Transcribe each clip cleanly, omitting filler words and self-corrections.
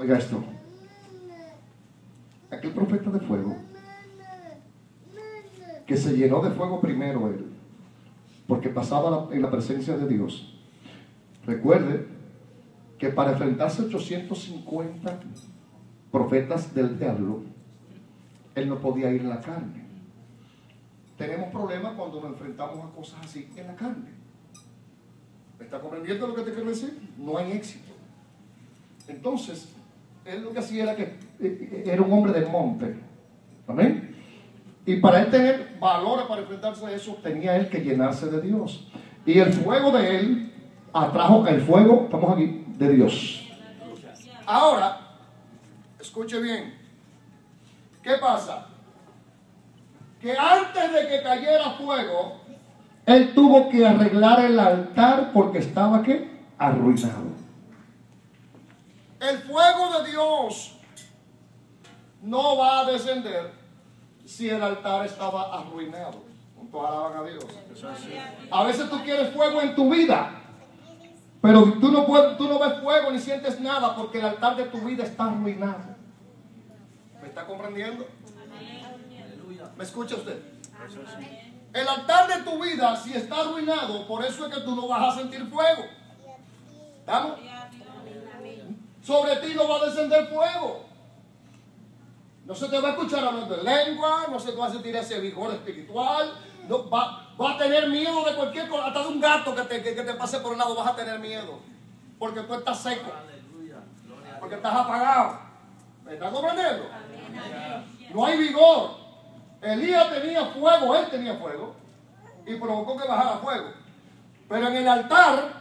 Oiga esto. Aquel profeta de fuego, que se llenó de fuego primero él, porque pasaba en la presencia de Dios. Recuerde que para enfrentarse a 850 profetas del diablo, él no podía ir en la carne. Tenemos problemas cuando nos enfrentamos a cosas así en la carne. ¿Me está comprendiendo lo que te quiero decir? No hay éxito. Entonces, él lo que hacía era que era un hombre de monte. ¿Amén? Y para él tener valores para enfrentarse a eso, tenía él que llenarse de Dios. Y el fuego de él atrajo el fuego, estamos aquí, de Dios. Ahora, escuche bien. ¿Qué pasa? Que antes de que cayera fuego, él tuvo que arreglar el altar porque estaba, ¿qué? Arruinado. El fuego de Dios no va a descender si el altar estaba arruinado. ¿Cuántos alaban a Dios? A veces tú quieres fuego en tu vida, pero tú no ves fuego ni sientes nada porque el altar de tu vida está arruinado. ¿Me está comprendiendo? ¿Me escucha usted? El altar de tu vida, si está arruinado, por eso es que tú no vas a sentir fuego. ¿Estamos? Sobre ti no va a descender fuego. No se te va a escuchar hablando en lengua, no se te va a sentir ese vigor espiritual. No, va a tener miedo de cualquier cosa, hasta de un gato que te pase por el lado vas a tener miedo. Porque tú estás seco. Porque estás apagado. ¿Me estás comprendiendo? No hay vigor. Elías tenía fuego, él tenía fuego. Y provocó que bajara fuego. Pero en el altar,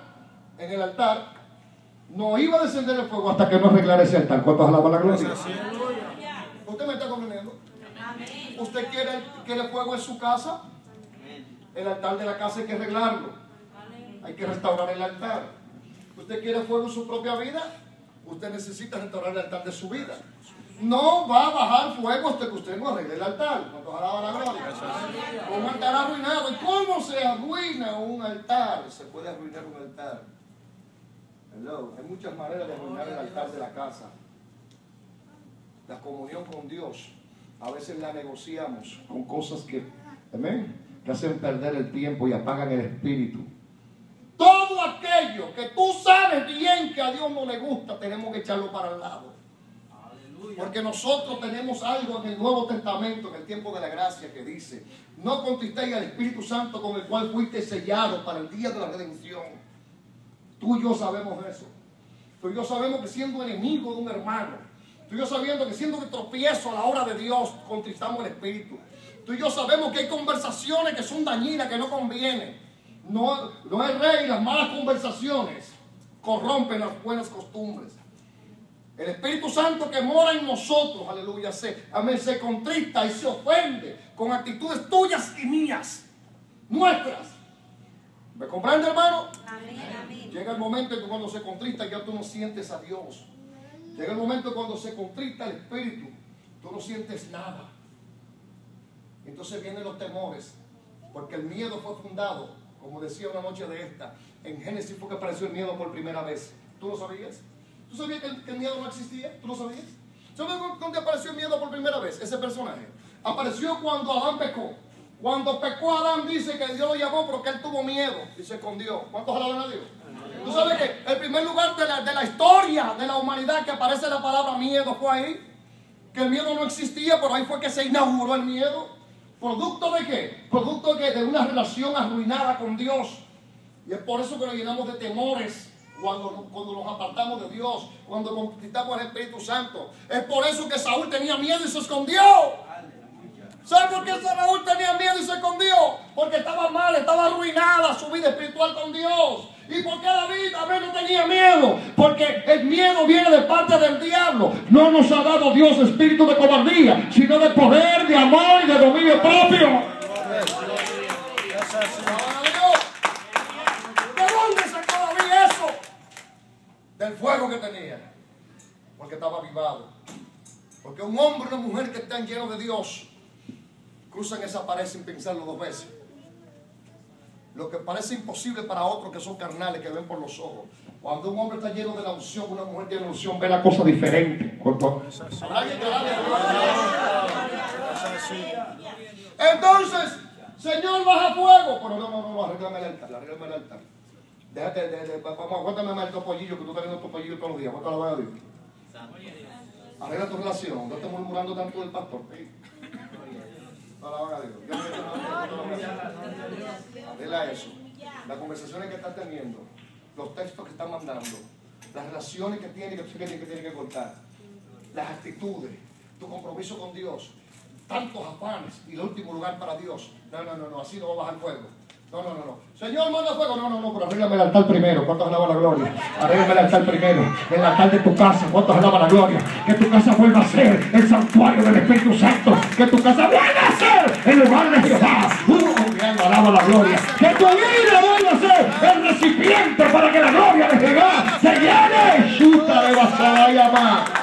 no iba a descender el fuego hasta que no arreglara ese altar. ¿Cuántos alaban la gloria? ¿Usted me está comprendiendo? ¿Usted quiere fuego en su casa? El altar de la casa hay que arreglarlo. Hay que restaurar el altar. ¿Usted quiere fuego en su propia vida? Usted necesita restaurar el altar de su vida. No va a bajar fuego hasta que usted no arregle el altar. ¿Cuántos alaban la gloria? Un altar arruinado. ¿Y cómo se arruina un altar? Se puede arruinar un altar. Hello. Hay muchas maneras de arruinar el altar de la casa. La comunión con Dios, a veces la negociamos con cosas que, amén, que hacen perder el tiempo y apagan el espíritu. Todo aquello que tú sabes bien que a Dios no le gusta, tenemos que echarlo para el lado. Porque nosotros tenemos algo en el Nuevo Testamento, en el tiempo de la gracia, que dice: no contristéis al Espíritu Santo con el cual fuiste sellado para el día de la redención. Tú y yo sabemos eso. Tú y yo sabemos que siendo enemigo de un hermano, tú y yo sabiendo que siendo de tropiezo a la obra de Dios, contristamos el Espíritu. Tú y yo sabemos que hay conversaciones que son dañinas, que no convienen. No es rey, las malas conversaciones corrompen las buenas costumbres. El Espíritu Santo que mora en nosotros, aleluya, se contrista y se ofende con actitudes tuyas y mías, nuestras. ¿Me comprende, hermano? Amén. Llega el momento en que cuando se contrista ya tú no sientes a Dios. Llega el momento cuando se contrista el Espíritu, tú no sientes nada. Entonces vienen los temores, porque el miedo fue fundado, como decía una noche de esta, en Génesis fue que apareció el miedo por primera vez. ¿Tú lo sabías? ¿Tú sabías que el miedo no existía? ¿Tú lo sabías? ¿Sabes dónde apareció el miedo por primera vez? Ese personaje apareció cuando Adán pecó. Cuando pecó Adán, dice que Dios lo llamó porque él tuvo miedo y se escondió. ¿Cuántos alaban a Dios? Tú sabes que el primer lugar de la historia de la humanidad que aparece la palabra miedo fue ahí. Que el miedo no existía, pero ahí fue que se inauguró el miedo. ¿Producto de qué? Producto de una relación arruinada con Dios. Y es por eso que nos llenamos de temores cuando nos apartamos de Dios, cuando conquistamos el Espíritu Santo. Es por eso que Saúl tenía miedo y se escondió. ¿Sabe por qué Saúl tenía miedo y se escondió? Porque estaba mal, estaba arruinada su vida espiritual con Dios. ¿Y por qué David no tenía miedo? Porque el miedo viene de parte del diablo. No nos ha dado Dios espíritu de cobardía, sino de poder, de amor y de dominio propio. ¿De dónde sacó David eso? Del fuego que tenía. Porque estaba avivado. Porque un hombre y una mujer que están llenos de Dios cruzan esa pared sin pensarlo dos veces. Lo que parece imposible para otros que son carnales, que ven por los ojos. Cuando un hombre está lleno de la unción, una mujer tiene la unción, ve la cosa diferente. ¿Habrá alguien que alabe a Dios? Entonces, Señor, baja fuego. Pero no, arréglame el altar. Déjate, vamos, aguántame más el topollillo, que tú estás viendo topollillo todos los días. Aguántame la voy a Dios. Arregla tu relación, no estés murmurando tanto del pastor. Alaba a Dios. Arregla eso. Las conversaciones que estás teniendo, los textos que estás mandando, las relaciones que tiene que cortar, las actitudes, tu compromiso con Dios, tantos afanes y el último lugar para Dios. No, así no va a bajar fuego. No. Señor, manda fuego. No, pero arréglame el altar primero. ¿Cuántos alaban la gloria? Arréglame el altar primero. El altar de tu casa. ¿Cuántos alaban la gloria? Que tu casa vuelva a ser el santuario del Espíritu Santo. Que tu casa vuelva a ser el lugar de Jehová. Alaba la gloria. Que tu vida vuelva a ser el recipiente para que la gloria de Jehová se llene. Chuta de basada y amar.